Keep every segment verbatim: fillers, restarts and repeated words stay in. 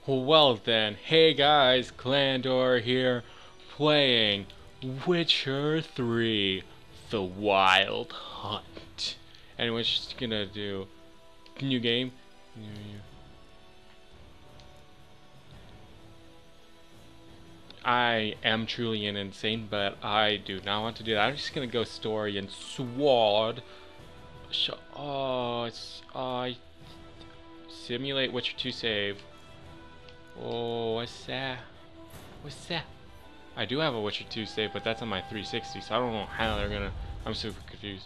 Well then, hey guys, Clandor here, playing Witcher three, The Wild Hunt. And we're just gonna do new game. I am truly an insane, but I do not want to do that. I'm just gonna go story and sword. Oh, it's uh, simulate Witcher two save. Oh, what's that? What's that? I do have a Witcher two save, but that's on my three sixty, so I don't know how they're gonna. I'm super confused.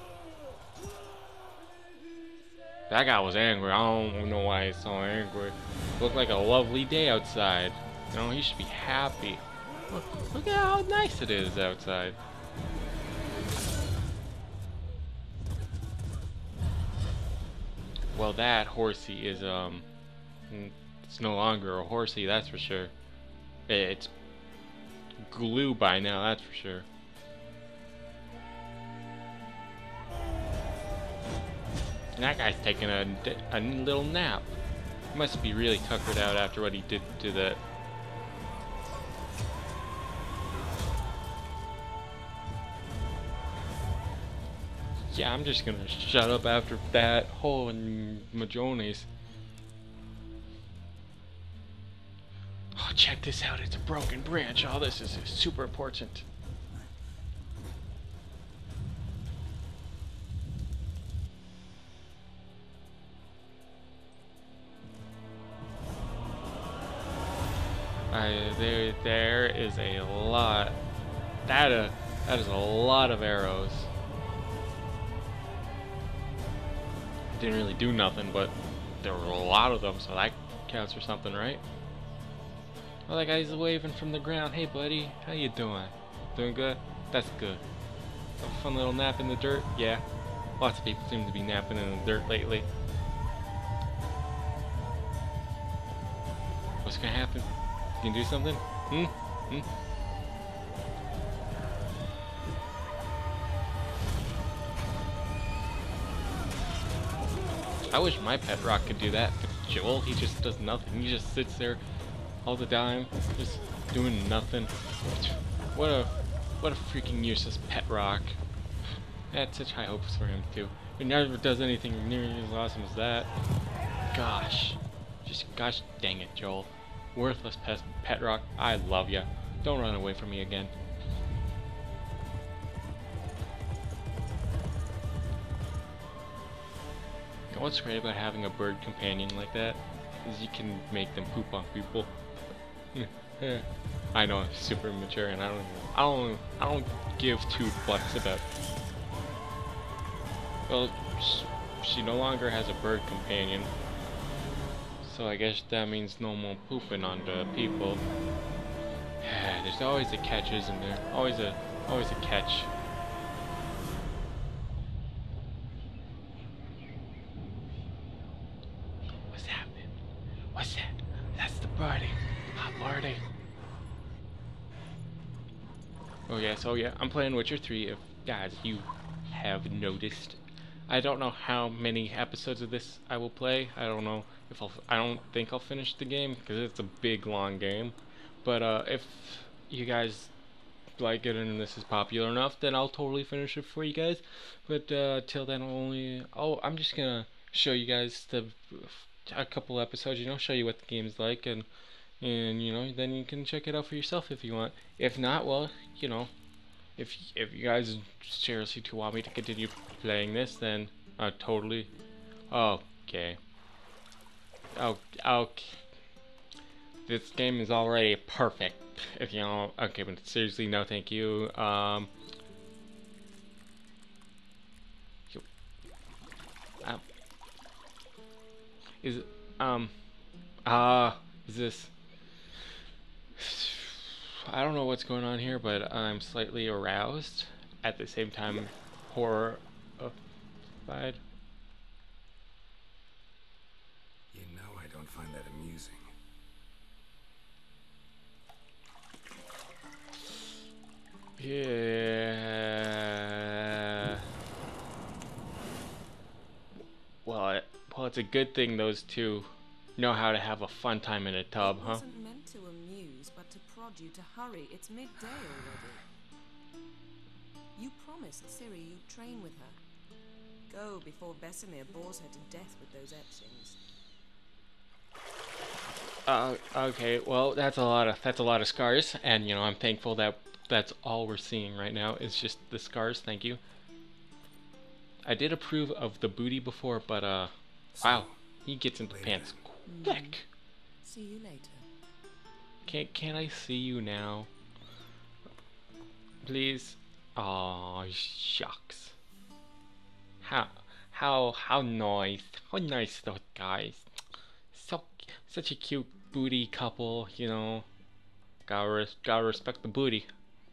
That guy was angry. I don't know why he's so angry. Looked like a lovely day outside. You know, he should be happy. Look, look at how nice it is outside. Well, that horsey is, um, it's no longer a horsey, that's for sure. It's glue by now, that's for sure. And that guy's taking a, a little nap. He must be really tuckered out after what he did to that. Yeah, I'm just gonna shut up after that hole in Majones. Oh, check this out, it's a broken branch. Oh, this is super important. I, there, there is a lot. That, uh, that is a lot of arrows. Didn't really do nothing, but there were a lot of them, so that counts for something, right? Oh, that guy's waving from the ground. Hey, buddy, how you doing? Doing good? That's good. A fun little nap in the dirt? Yeah. Lots of people seem to be napping in the dirt lately. What's gonna happen? You can do something? Hmm? Hmm? I wish my pet rock could do that, but Joel, he just does nothing. He just sits there all the time, just doing nothing. What a what a freaking useless pet rock. I had such high hopes for him too. He never does anything nearly as awesome as that. Gosh. Just gosh dang it, Joel. Worthless pet pet rock. I love ya. Don't run away from me again. What's great about having a bird companion like that is you can make them poop on people. I know I'm super immature and I don't I don't I don't give two fucks about. Well, she no longer has a bird companion, so I guess that means no more pooping on the people. There's always a catch, isn't there? Always a always a catch. What's that? That's the birdie. Hot birdie. Oh yes, oh yeah. I'm playing Witcher three. If guys you have noticed, I don't know how many episodes of this I will play. I don't know if I'll. I don't think I'll finish the game because it's a big long game. But uh, if you guys like it and this is popular enough, then I'll totally finish it for you guys. But uh, till then, I'll only. Oh, I'm just gonna show you guys the. A couple episodes, you know, show you what the game's like, and and you know, then you can check it out for yourself if you want. If not, well, you know, if if you guys seriously do want me to continue playing this, then uh, totally. Okay. Oh, okay. This game is already perfect. If you know, okay, but seriously, no, thank you. Um. Uh, Is it, um, ah, uh, is this, I don't know what's going on here, but I'm slightly aroused, at the same time, horrified. You know I don't find that amusing. Yeah. Well, it, well, it's a good thing those two know how to have a fun time in a tub, It huh? wasn't meant to amuse, but to prod you to hurry. It's midday already. You promised Ciri you'd train with her. Go before Vesemir bores her to death with those etchings. Uh, okay, well, that's a lot of that's a lot of scars, and you know, I'm thankful that that's all we're seeing right now is just the scars. Thank you. I did approve of the booty before, but uh, So, wow, he gets into later. pants quick. See you later. Can can I see you now, please? Oh shucks. How how how nice, how nice those guys. So such a cute booty couple, you know. Gotta res gotta respect the booty.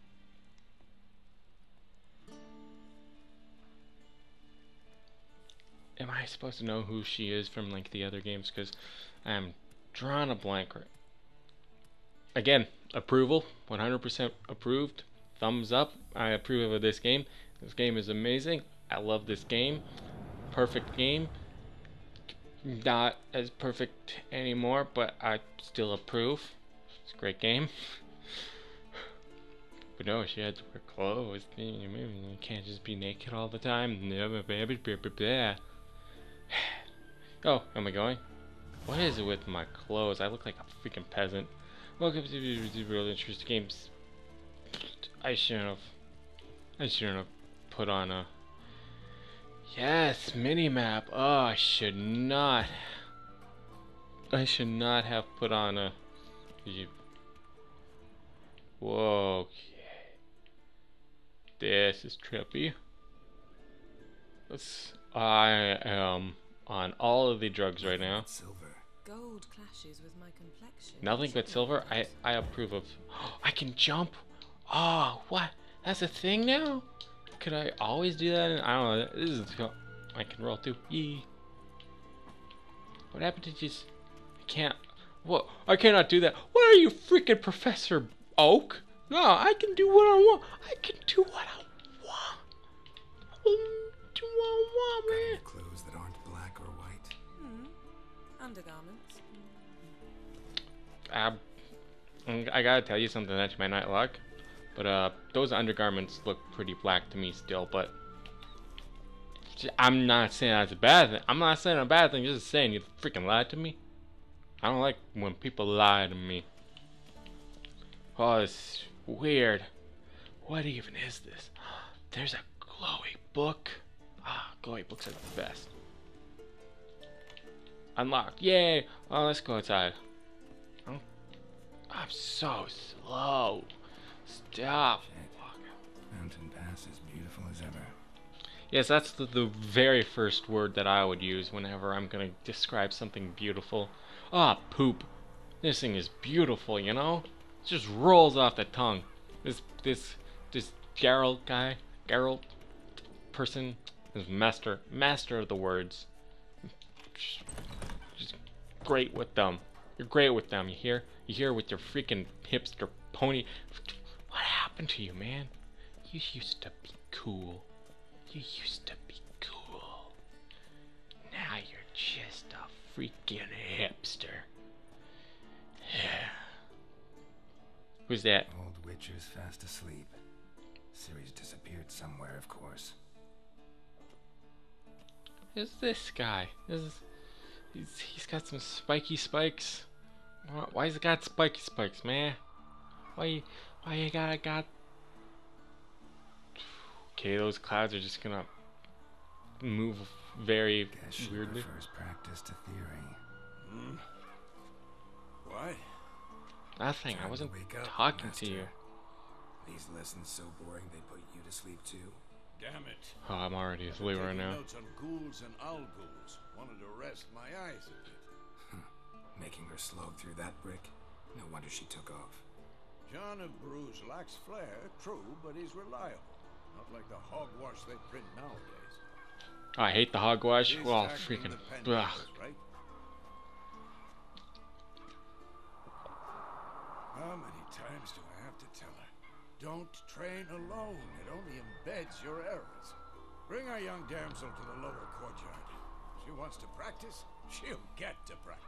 Am I supposed to know who she is from like the other games? Because I'm drawing a blank. Right. Again, approval, one hundred percent approved. Thumbs up. I approve of this game. This game is amazing. I love this game. Perfect game. Not as perfect anymore, but I still approve. It's a great game. But no, she had to wear clothes. You can't just be naked all the time. Oh, am I going? What is it with my clothes? I look like a freaking peasant. Welcome to the really interesting games. I shouldn't have. I shouldn't have put on a. Yes, mini map. Oh, I should not. I should not have put on a. Whoa. Okay. This is trippy. Let's. I am on all of the drugs right now. Silver. Gold clashes with my complexion. Nothing but silver. I I approve of. I can jump. Oh, what? That's a thing now? Could I always do that? I don't know. This is. I can roll too. Yee. What happened to just? I can't. What? I cannot do that. What are you, freaking Professor Oak? No, I can do what I want. I can do what I want. I will do what I want, man. Got any clothes that aren't black or white? Hmm. Undergarments. Uh, I gotta tell you something that you might not like, but uh, those undergarments look pretty black to me still. But I'm not saying that's a bad thing. I'm not saying a bad thing. Just saying you freaking lied to me. I don't like when people lie to me. Oh, it's weird. What even is this? There's a glowy book. Ah, glowy books are the best. Unlocked. Yay! Oh, let's go outside. I'm, I'm so slow. Stop. Mountain Pass is beautiful as ever. Yes, that's the, the very first word that I would use whenever I'm gonna describe something beautiful. Ah, poop. This thing is beautiful, you know? It just rolls off the tongue. This this this Geralt guy, Geralt person is master master of the words. Just, just great with them. You're great with them. You hear? You hear with your freaking hipster pony. What happened to you, man? You used to be cool. You used to be cool. Now you're just a freaking hipster. Who's that? Old Witcher's fast asleep. Ciri's disappeared somewhere, of course. Who's this guy? This is, he's, he's got some spiky spikes. Why, why has he got spiky spikes, man? Why you, why you gotta got... Okay, those clouds are just gonna move very Guess she weirdly. prefers practice to theory. Hmm? What? Nothing, I Time to wasn't wake up, talking Master. to you. These lessons so boring they put you to sleep too? Damn it. Oh, I'm already I've asleep been right taking now. notes on ghouls and owl ghouls. Wanted to rest my eyes a bit. Making her slog through that brick? No wonder she took off. John of Bruges lacks flair, true, but he's reliable. Not like the hogwash they print nowadays. Oh, I hate the hogwash. He's Well, acting freaking. independent, Ugh. right? How many times do I have to tell her? Don't train alone. It only embeds your errors. Bring our young damsel to the lower courtyard. She wants to practice, she'll get to practice.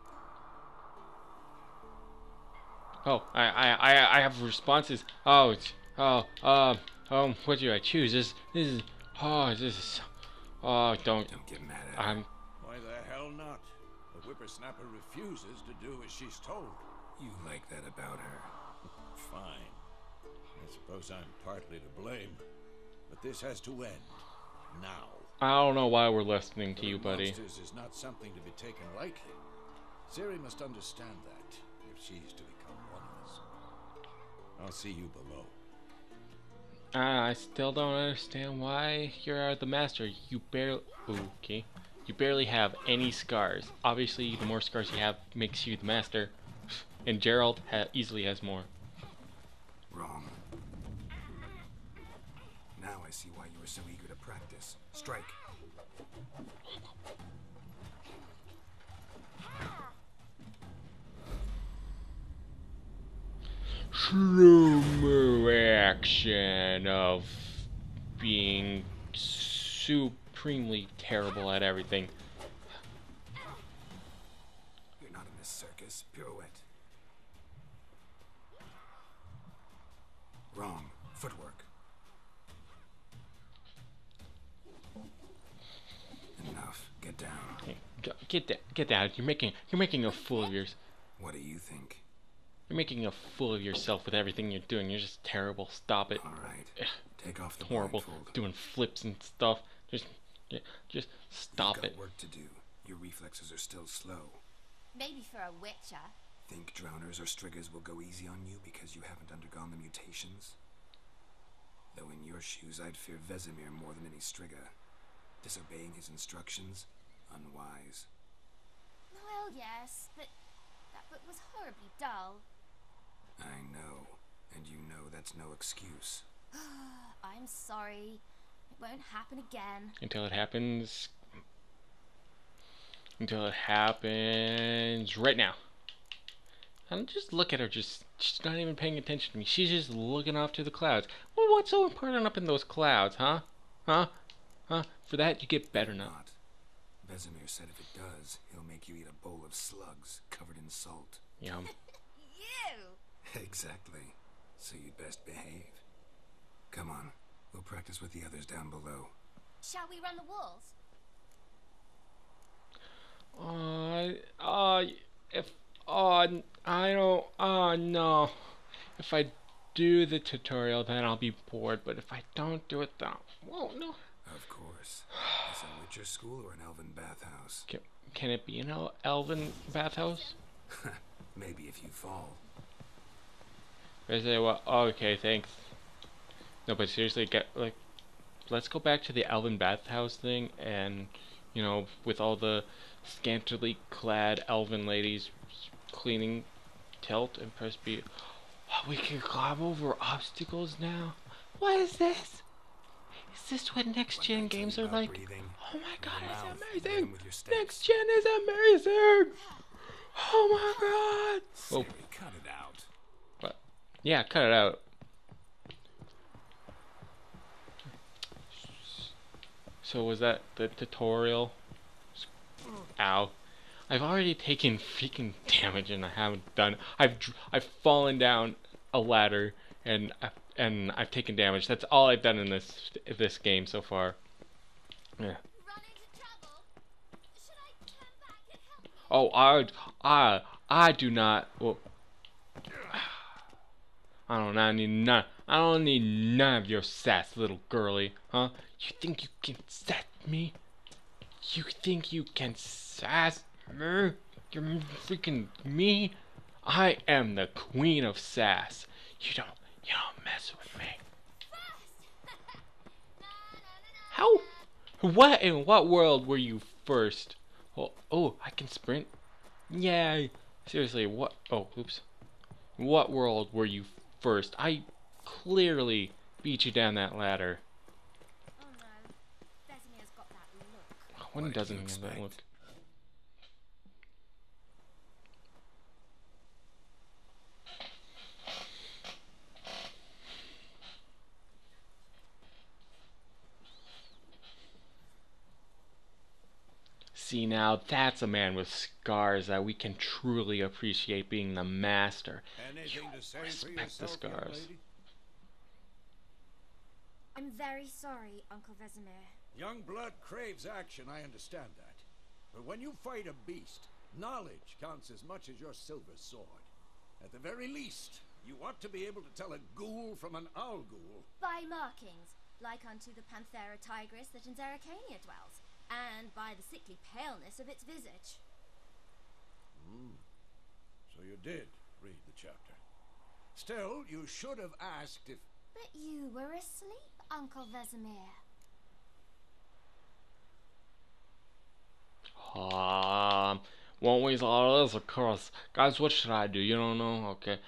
Oh, I, I, I, I have responses. Oh, it's, oh, um, um, what do I choose? This, this is, oh, this is, oh, don't, Don't get mad at her. I'm, Why the hell not? The whippersnapper refuses to do as she's told. You like that about her. Fine. I suppose I'm partly to blame. But this has to end. Now. I don't know why we're listening to you, Killing buddy. monsters is not something to be taken lightly. Ciri must understand that, if she's to become one of us. I'll see you below. I still don't understand why you're the master. You barely, okay, you barely have any scars. Obviously, the more scars you have makes you the master. And Gerald ha easily has more. Wrong. Now I see why you were so eager to practice. Strike. Slow action of being supremely terrible at everything. You're not in this circus. Pirouette. Wrong. Footwork. Enough. Get down. Hey, g- Get that, get that. You're making, you're making a fool of yours. What do you think? You're making a fool of yourself with everything you're doing. You're just terrible. Stop it. All right. Take off the Horrible. blindfold. Doing flips and stuff. Just, yeah, just stop You've got it. work to do. Your reflexes are still slow. Maybe for a witcher. Think drowners or striggers will go easy on you because you haven't undergone the mutations? Though in your shoes, I'd fear Vesemir more than any strigger. Disobeying his instructions? Unwise. Well, yes, but that book was horribly dull. I know. And you know that's no excuse. I'm sorry. It won't happen again. Until it happens. Until it happens right now. And just look at her, just she's not even paying attention to me. She's just looking off to the clouds. Well, what's so important up in those clouds, huh? Huh? Huh? For that, you get better now. Not. Vesemir said if it does, he'll make you eat a bowl of slugs covered in salt. Yum. You! Exactly. So you'd best behave. Come on. We'll practice with the others down below. Shall we run the walls? Uh, uh, if, uh, I don't, uh, no. If I do the tutorial, then I'll be bored, but if I don't do it, then I won't, no. Of course. Is a Witcher school or an elven bathhouse? Can, can it be an el elven bathhouse? Maybe if you fall. I say, well, okay, thanks. No, but seriously, get, like, let's go back to the elven bathhouse thing, and, you know, with all the scantily clad elven ladies cleaning tilt and press B. Oh, we can climb over obstacles now. What is this? Is this what next gen When I tell games you are about like? breathing, Oh my god, your mouth, it's rhythm amazing! with your steps. Next gen is amazing! Oh my god! Oh, Siri, cut it out. what? Yeah, cut it out. So was that the tutorial? Ow. I've already taken freaking damage and I haven't done. I've dr- I've fallen down a ladder and I, and I've taken damage. That's all I've done in this this game so far. Yeah. Run into trouble? Should I turn back and help you? Oh, I I I do not. Well, I don't. I need none. I don't need none of your sass, little girly. Huh? You think you can sass me? You think you can sass me? You're freaking me. I am the queen of sass. You don't. You don't mess with me. How? What in what world were you first? Oh, oh, I can sprint. Yay! Seriously, what? Oh, oops. What world were you first? I clearly beat you down that ladder. Oh no. Vesemir's got that look. When What did doesn't you he have that expect? look? See, now that's a man with scars that we can truly appreciate being the master. Anything to say for Respect the yourself, young scars. lady? I'm very sorry, Uncle Vesemir. Young blood craves action, I understand that. But when you fight a beast, knowledge counts as much as your silver sword. At the very least, you ought to be able to tell a ghoul from an owl ghoul. By markings, like unto the Panthera tigris that in Zeracania dwells, and by the sickly paleness of its visage. Hmm. So you did read the chapter. Still, you should have asked if... But you were asleep, Uncle Vesemir. Um, won't waste all of this, of course. Guys, what should I do? You don't know? Okay.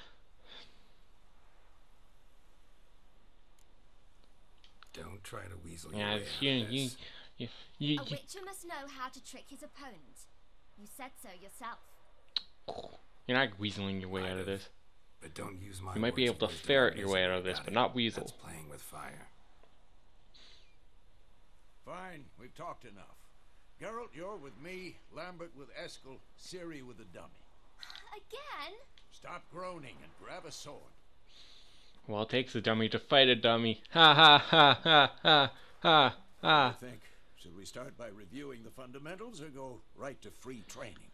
Don't try to weasel your Yeah, way you, out of you, this. you, you, A you, witcher must know how to trick his opponent. You said so yourself. you're not weaseling your way out of this. But don't use my You might be words able of to wisdom ferret on your way out of Vesemir, this, got but it? not weasel. That's playing with fire. Fine, we've talked enough. Geralt, you're with me, Lambert with Eskel, Ciri with the dummy. Again? Stop groaning and grab a sword. Well, it takes a dummy to fight a dummy. Ha ha ha ha ha ha What ha. do you think? Should we start by reviewing the fundamentals or go right to free training?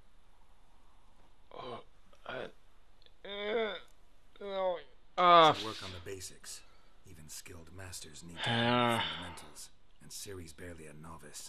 Oh, uh, uh, oh, uh, To work on the basics. Even skilled masters need to Ah. learn the fundamentals, and Ciri's barely a novice.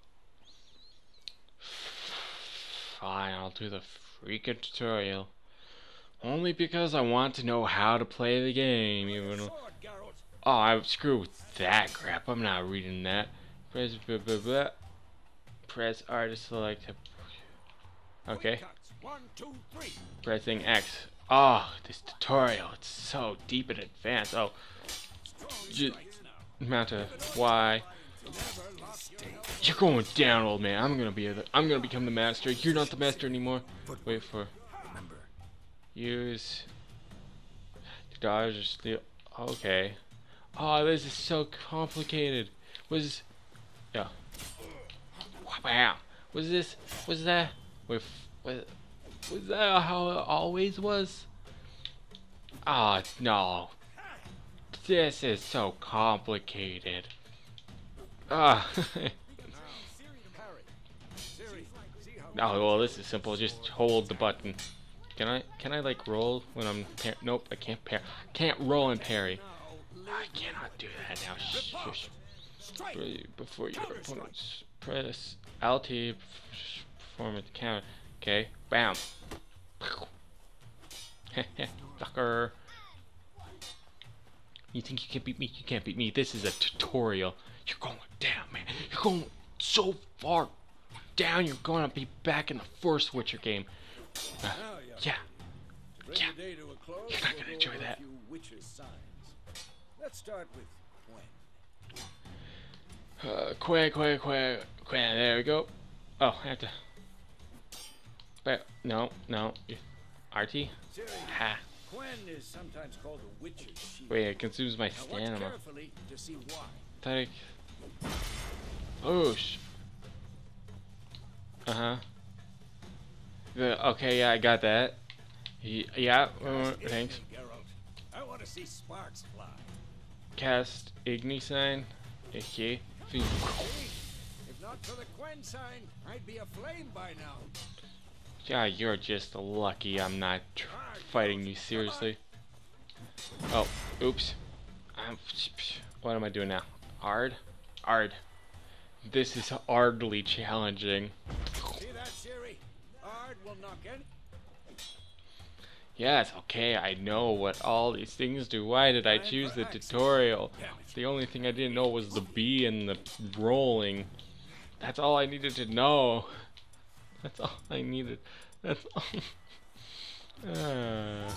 Fine, I'll do the freaking tutorial. Only because I want to know how to play the game, even though... Sword, Geralt! Oh, I screw with that crap. I'm not reading that. Press blah, blah, blah. Press R to select. Okay. Quick cuts. One, two, three. Pressing X. Oh, this tutorial. It's so deep and advanced. Oh, Strong J strikes now. amount to Y. Never lock your nose. You're going down, old man. I'm gonna be the. I'm gonna become the master. You're not the master anymore. Wait for Remember, use. Dodge or steal. Okay. Oh, this is so complicated. Was yeah. Wow. Was this? Was that? With was was that how it always was? Ah, no. This is so complicated. Ah. Parry. Ciri, see how Oh well, this is simple. Just hold the button. Can I? Can I like roll when I'm? Par nope, I can't par. Can't roll and parry. I cannot do that now. Shh, shh. strike. Before your opponents press Alt to perform a counter. Okay, bam. Sucker. You think you can beat me? You can't beat me. This is a tutorial. You're going down, man. You're going so far down. You're going to be back in the first Witcher game. Uh, Now, young yeah. To bring Yeah. the day to a close, You're not we'll gonna go enjoy over that. A few witches' signs. Let's start with Gwen. Uh, quack, quack, quack, quack. There we go. Oh, I have to. But no, no. R T. Ciri, Ha. Gwen is sometimes called the witch's shield. Wait, it consumes my Now watch stamina. carefully to see why. Thought I... Oh, sh... Uh-huh. The, okay, yeah, I got that. Ye- Yeah, uh, Cast thanks. Igni, Geralt. I want to see sparks fly. Cast Igni sign. Okay. See? If not for the Gwen sign, I'd be aflame by now. Yeah, you're just lucky I'm not tr fighting you seriously. Oh, oops. I'm, what am I doing now? Ard? Ard. This is hardly challenging. See that, Ciri? Ard will knock in. Yes, okay, I know what all these things do. Why did I choose the tutorial? The only thing I didn't know was the B and the rolling. That's all I needed to know. That's all I needed. That's all. uh.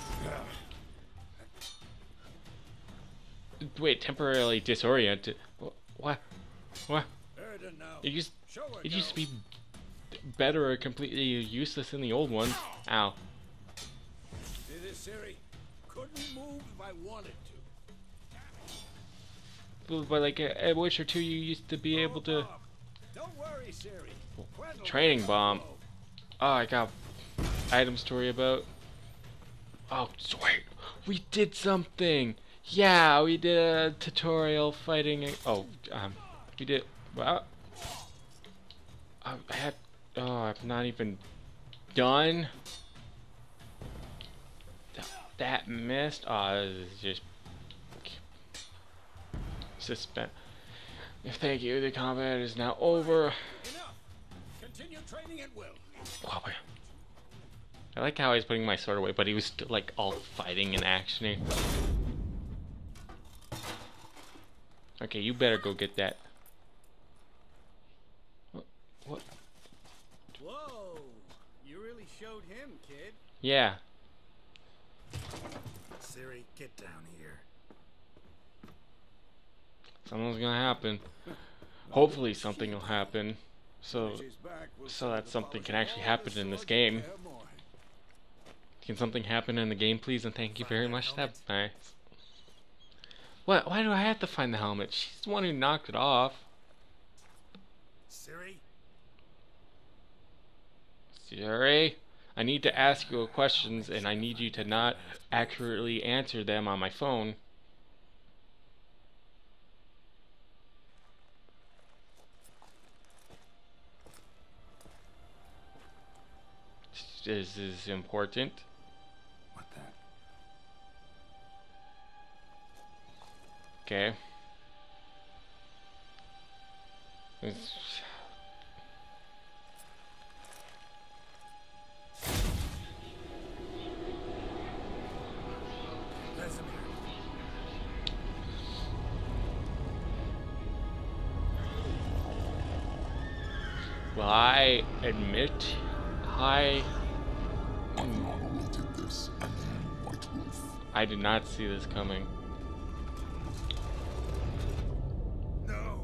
Wait, temporarily disoriented. Wh- What? What? Erden now. It used, Show her, it used to Geralt. be better or completely useless in the old one. Ow. See this, Ciri? Couldn't move if I wanted to. But, but like at Witcher two, you used to be able to. Don't worry, Ciri. Quentin will Training let bomb. go. Oh, I got item story about. Oh, sweet. We did something. Yeah, we did a tutorial fighting. A, oh, um, we did. Well, I had. Oh, I'm not even done. That, that missed. Oh, this is just suspense. Thank you. The combat is now over. Enough. Continue training at will. Wow. I like how he's putting my sword away, but he was still like all fighting and actiony. Okay, you better go get that. What? What? Whoa! You really showed him, kid. Yeah. Ciri, get down here. Something's gonna happen. Hopefully something will happen. So, She's back. We'll so send that the something can polish actually of all happen the in this swords game. there more. Can something happen in the game, please? And thank you very much. That's nice. What? Why do I have to find the helmet? She's the one who knocked it off. Ciri? Ciri, I need to ask you questions, and I need you to not accurately answer them on my phone. This is important. What the? Okay. It's- Vesemir. Well, I admit, I I not only did this and then White Wolf. I did not see this coming. No.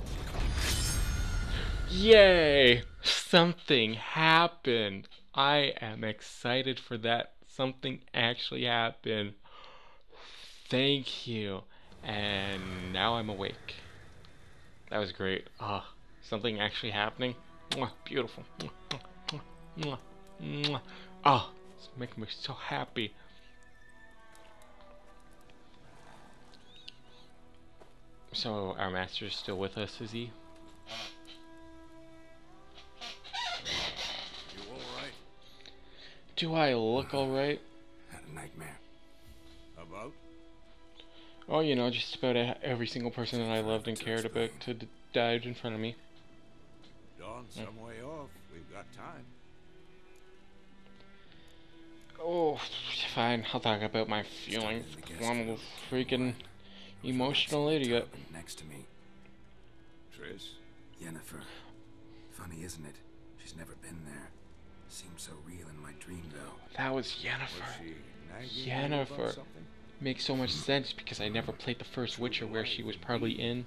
Yay! Something happened. I am excited for that. Something actually happened. Thank you. And now I'm awake. That was great. Ah, something actually happening. Mwah, beautiful. Mwah, mwah, mwah, mwah. Ah, it's making me so happy. So our master is still with us, is he? You alright? Do I look alright? Had a nightmare. About? Oh, you know, just about e- every single person that I loved and cared about to d- died in front of me. Dawn some way off. We've got time. Oh, fine. I'll talk about my feelings. I'm a freaking emotional idiot. Opened next to me. Triss? Yennefer. Funny, isn't it? She's never been there. Seems so real in my dream, though. That was Was Yennefer. she nagging you about Yennefer. something? Makes so much sense because I never played the first Witcher where she was probably in.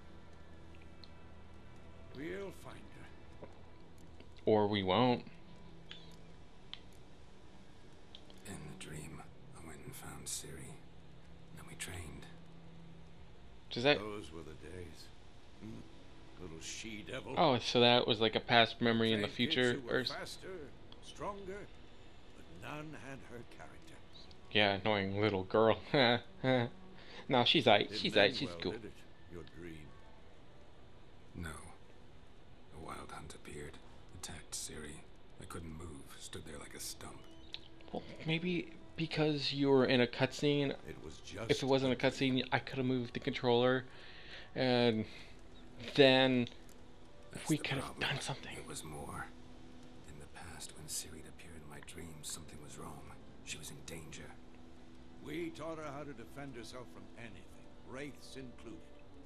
We'll find her. Or we won't. In the dream, I went and found Ciri. Then we trained. Does that... Those were the days. Hmm. Little she-devil. Oh, so that was like a past memory in the Trained future? kids who Or... were faster, stronger, but none had her character. Yeah, annoying little girl. No, she's aight. Didn't She's end aight. She's well, cool. did it? Your dream. No. A wild hunt appeared, attacked Ciri. I couldn't move, stood there like a stump. Well, maybe because you were in a cutscene. It was just If it wasn't a cutscene, I could have moved the controller, and then That's we the could have problem. done something. It was more. In the past, when Ciri appeared in my dreams, something was wrong. She was in danger. We taught her how to defend herself from anything, wraiths included.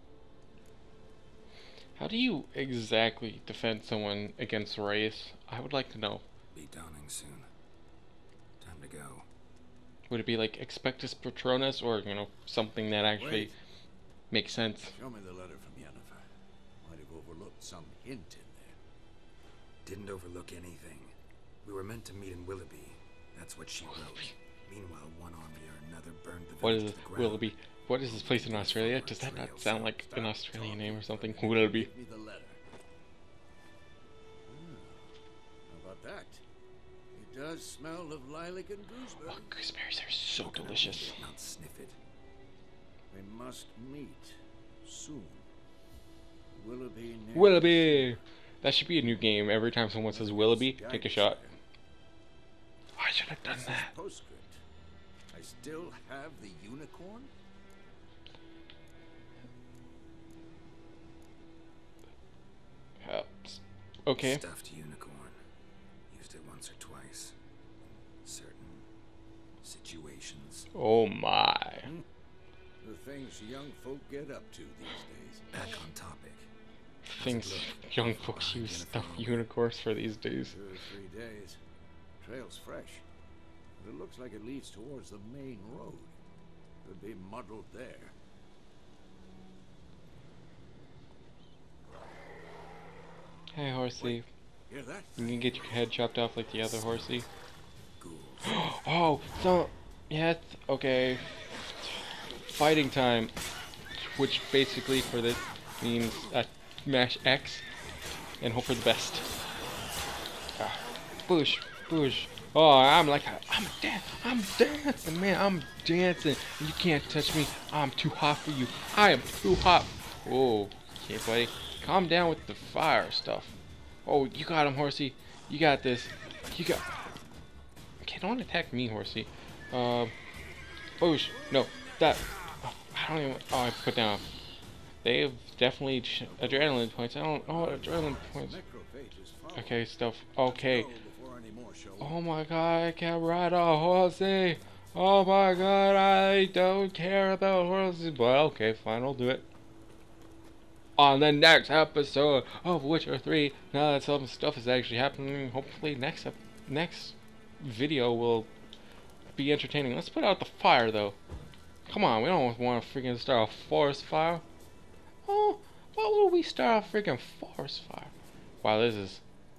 How do you exactly defend someone against wraiths? I would like to know. Be dawning soon. Time to go. Would it be like Expectus Patronus, or you know something that actually Wait. makes sense? Show me the letter from Yennefer. Might have overlooked some hint in there. Didn't overlook anything. We were meant to meet in Willoughby. That's what she wrote. Meanwhile, one army or another burned the What village is to it? the ground. Willoughby? What is this place in Australia? Does that not sound like an Australian name or something? Willoughby. Give me the letter. that. It does smell of lilac and gooseberry. Oh, gooseberries are so How can I delicious. read it, not sniff it. We must meet soon. Willoughby near Willoughby! That should be a new game. Every time someone says Willoughby, take a shot. I should have done This is that. postscript. I still have the unicorn? Uh, okay. Stuffed unicorn. Used it once or twice. In certain situations. Oh my. The things young folk get up to these days. Back on topic. Things young folks use stuffed unicorns for these days. Two or three days. Trail's fresh. But it looks like it leads towards the main road. Could be muddled there. Hey, horsey. Hear that? You can get your head chopped off like the other horsey. Ghouls. Oh, so yeah, it's- okay. Fighting time, which basically for this means uh, mash X and hope for the best. Ah, boosh, boosh. Oh, I'm like a, I'm a dan I'm dancing, man. I'm dancing. You can't touch me. I'm too hot for you. I am too hot. Oh, okay, buddy. Calm down with the fire stuff. Oh, you got him, horsey. You got this. You got. Okay, don't attack me, horsey. Um, boosh. No, that. Oh, I don't even. Oh, I put down. They have definitely ch adrenaline points. I don't know what adrenaline points. Necrophage is following. Okay, stuff. Okay. Go before any more show up. Oh my god, I can't ride a horsey. Oh my god, I don't care about horses. But okay, fine, I'll do it. On the next episode of Witcher three, now that some stuff is actually happening, hopefully next ep next video will be entertaining. Let's put out the fire though. Come on, we don't want to freaking start a forest fire. Oh, why would we start a freaking forest fire? Wow, this is.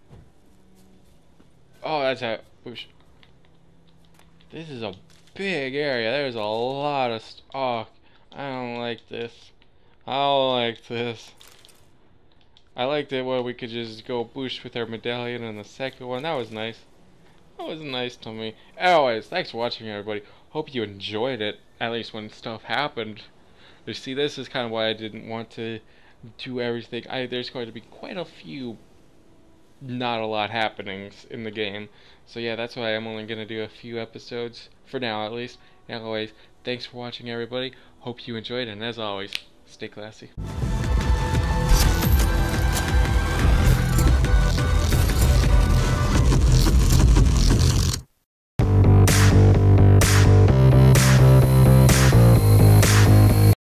Oh, that's a. Oosh. This is a big area. There's a lot of. St oh, I don't like this. I don't like this. I liked it where we could just go boosh with our medallion and the second one. That was nice. That was nice to me. Anyways, thanks for watching, everybody. Hope you enjoyed it, at least when stuff happened. You see, this is kind of why I didn't want to do everything. I, there's going to be quite a few not a lot happenings in the game. So yeah, that's why I'm only going to do a few episodes, for now at least. Anyways, thanks for watching, everybody. Hope you enjoyed, and as always, stay classy.